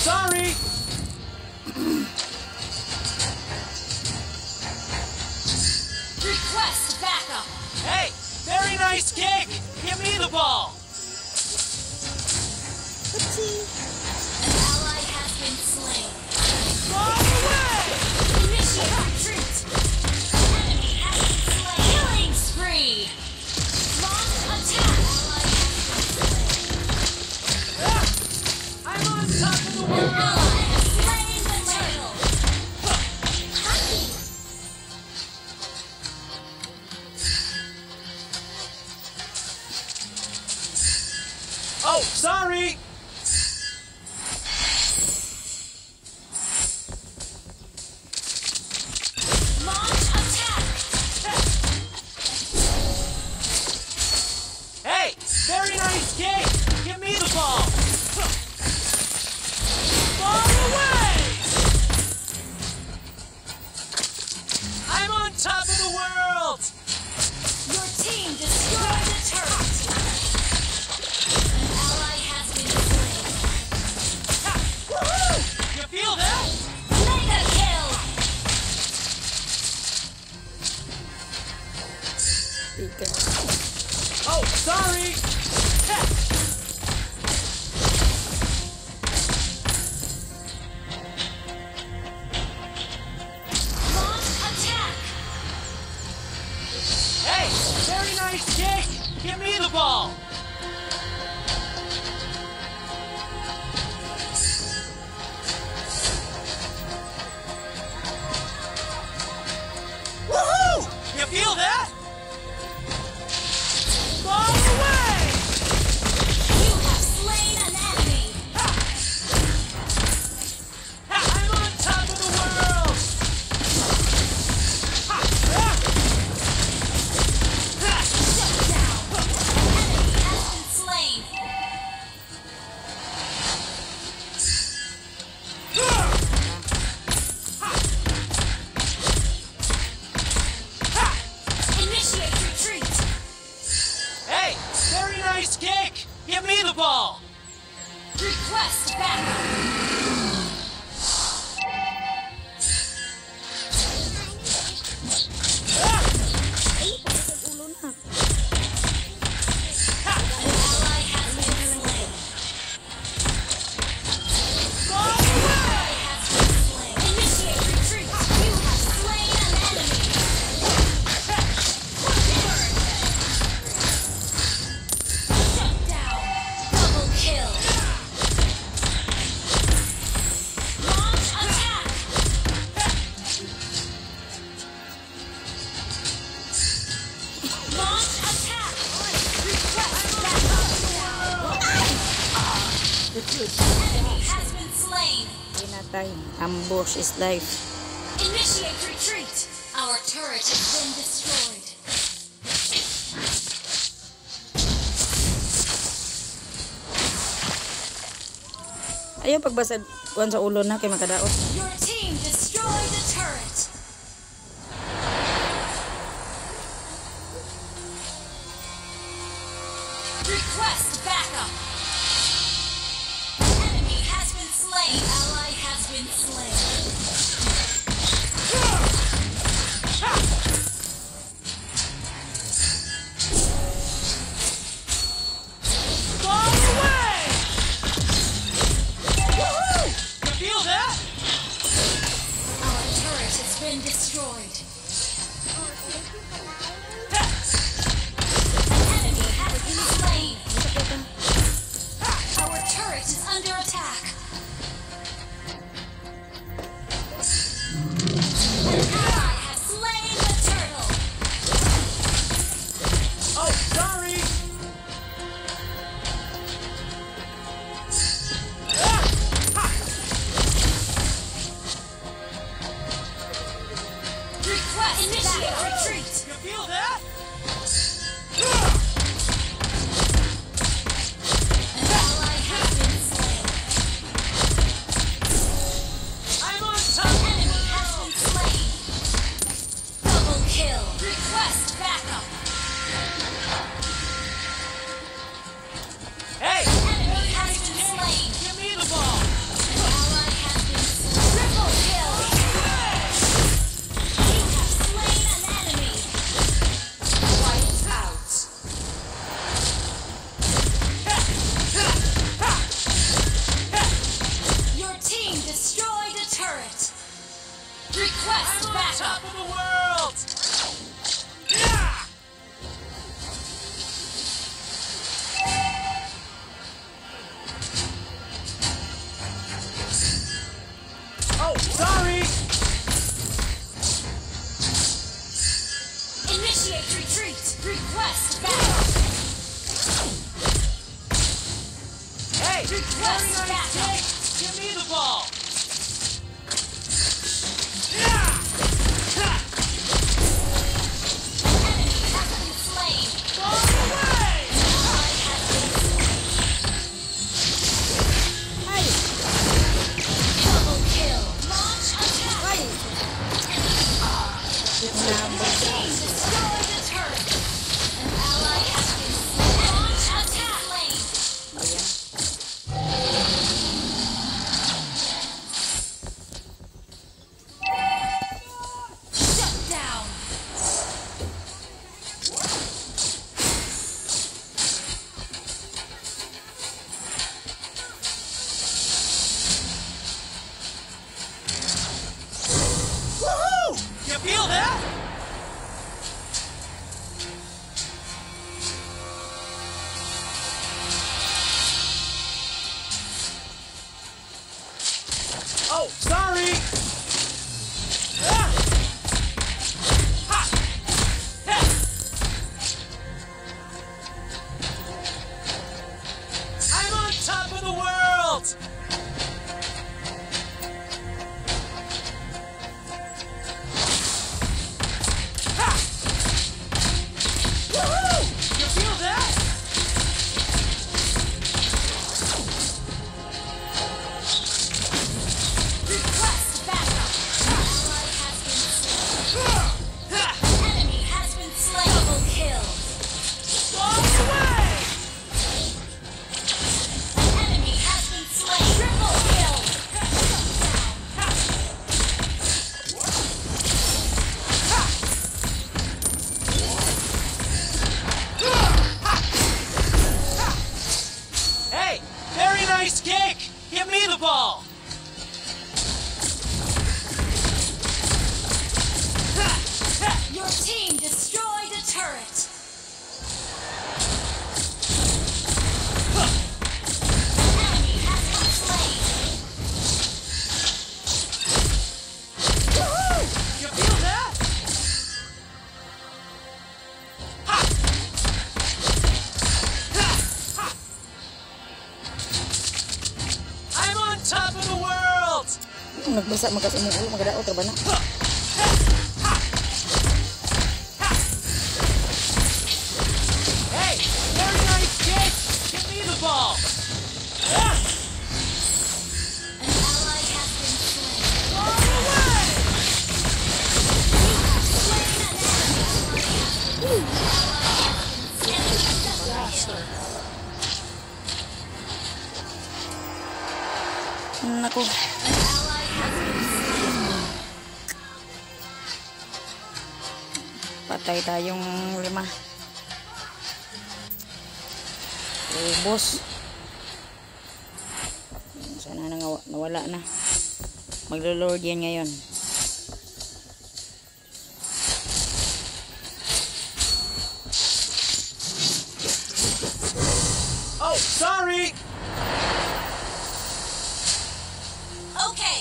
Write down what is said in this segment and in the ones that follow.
sorry! Request backup! Hey, very nice kick! Give me the ball! An ally has been slain. Far away! Initiate retreat! Enemy has been slain. Killing spree! Launch attack! Ally has been slain. I'm on top of the An world! ally has slain the turtle. Oh, sorry! Launch attack! Hey, very nice kick! Give me the ball! Far away! I'm on top of the world! Your team destroyed the turret. An ally has been slain. Ha! Woohoo! You feel that? Mega kill! Oh, sorry! Ha! Launch attack! Hey, very nice kick! Give me the ball! Woohoo! You feel that? Far away! You have slain an enemy. Ha! Ha! I'm on top of the world! Ha! Ah! Ha! Shut down. An enemy has been slain. Initiate retreat. Hey, very nice kick! Give me the ball! Request backup. An ally has been slain. Far An away! ally has been slain. Initiate retreat. You have slain an enemy. Shut down. Double kill. Launch attack. Launch attack. Request backup. Enemy has been slain. Pinatay. Ambush is life. Initiate retreat. Our turret has been destroyed. Ayaw pagbasad kuan sa ulo na kay makadaot. Your team destroyed the turret. Request backup. Enemy has been slain. Ally has been slain. Far away! Woohoo! You feel that? Our turret has been destroyed. Ha! An enemy has been slain. Our turret is under attack. An ally has slain the turtle. Oh, sorry! Ah! Ha! Request initiate retreat. You feel Request I'm on backup. top of the world! Yeah! Oh, sorry! Initiate retreat. Request backup. Hey! Request Very nice backup. kick! Give me the ball! Yeah! Ha! Enemy has been slain. Ball away! Ally has been Ay! double kill. Launch attack. Ay! Nabot. Destroy the turret. An ally has been slain. Launch attack. Slain. Ayan. Shut down. Woohoo! You feel that? Oh, sorry! Ah! Ha! Ha! I'm on top of the world! Ha! Woohoo! You feel that? Request backup. Ally has been slain. Ha! Enemy has been slain. Double kill. Ball away! Enemy has been slain. Triple kill. Ha! Hey, very nice kick! Give me the ball! Your team destroyed a turret. Enemy has been slain. Woohoo! You feel that? Ha! Ha! Ha! I'm on top of the world! Nagbasa magkas imong ulo magadaot ra ba na? Ha! Ha! Ha! Hey, very nice kick! Give me the ball! Ah! An ally has been slain. Ball away! Slain an enemy. Enemy double kill. Nako. An ally has been slain. Patay tayong 5. Ubos. Sana nawala na. Maglo-lord yan ngayon. Oh, sorry! Okay.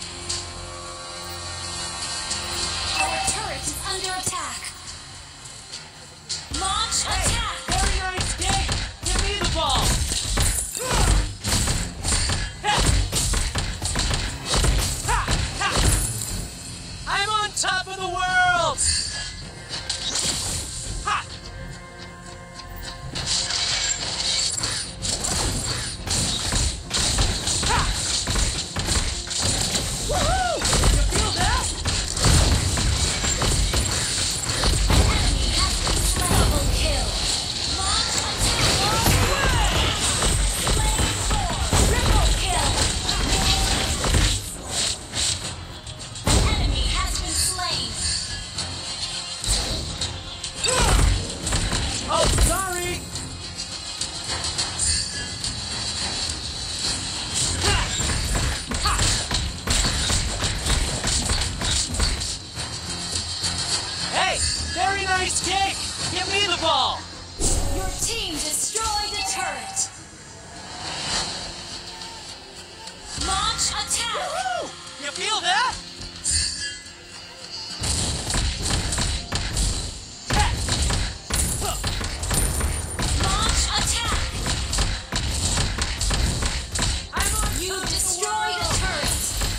Our turret is under attack. Launch attack. Very nice kick! Give me the ball! Ha! Ha! Ha! I'm on top of the world! Ha! ball! Your team destroyed a turret. Launch attack. Woo! You feel that? Launch attack. I'm on You top of the destroyed a world. turret.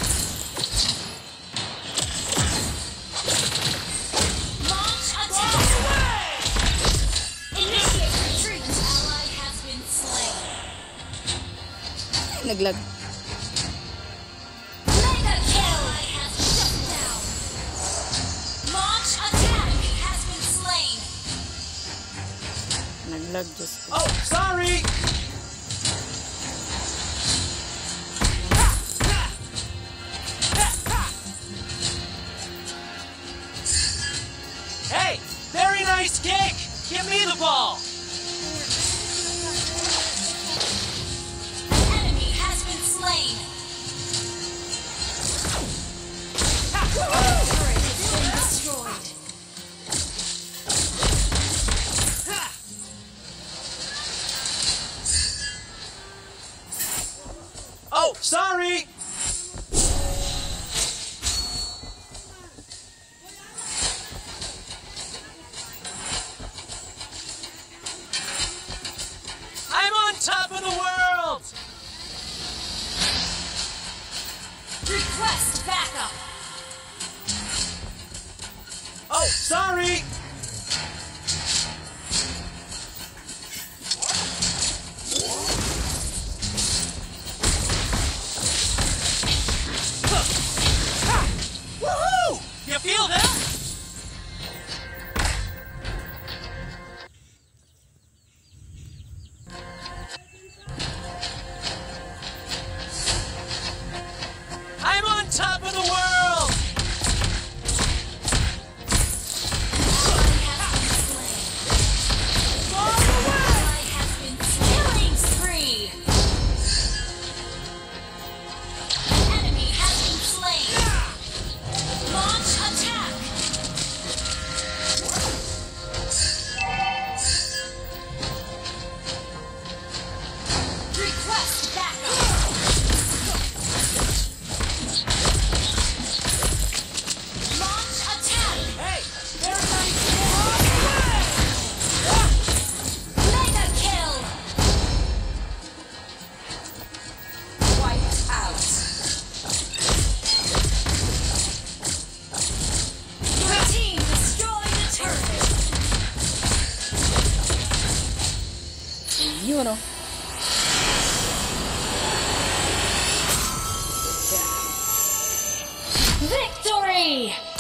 Launch attack. Initiate retreat. Ally has been slain. Naglag. Mega kill. Ally has shut down. Launch attack has been slain. Naglag just. Oh, sorry! Hey, very nice kick! Give me the ball! An enemy has been slain. Turret has been destroyed. Oh, sorry! I'm on top of the world! Request backup. Oh, sorry! Woohoo! You feel that? I'm on top of the world! Ally has been slain. Killing spree. An enemy has been slain. Launch attack. Request backup. Launch attack. Hey, very nice! Mega kill. Wiped out. Your team destroyed a turret. You know. Victory!